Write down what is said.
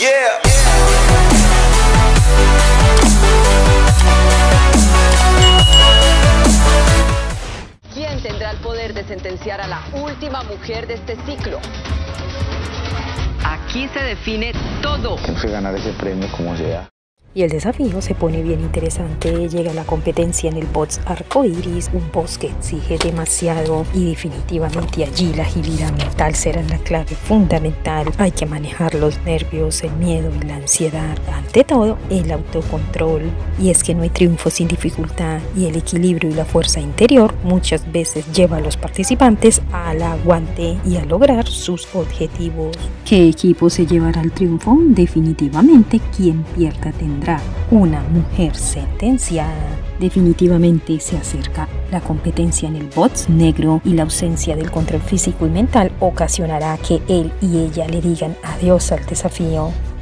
Yeah. ¿Quién tendrá el poder de sentenciar a la última mujer de este ciclo? Aquí se define todo. Tenemos que ganar ese premio como sea. Y el desafío se pone bien interesante. Llega la competencia en el box arcoiris, un box que exige demasiado y definitivamente allí la agilidad mental será la clave fundamental. Hay que manejar los nervios, el miedo y la ansiedad. Ante todo, el autocontrol. Y es que no hay triunfo sin dificultad, y el equilibrio y la fuerza interior muchas veces lleva a los participantes al aguante y a lograr sus objetivos. ¿Qué equipo se llevará al triunfo? Definitivamente quien pierda tendrá una mujer sentenciada. Definitivamente se acerca la competencia en el box negro, y la ausencia del control físico y mental ocasionará que él y ella le digan adiós al desafío.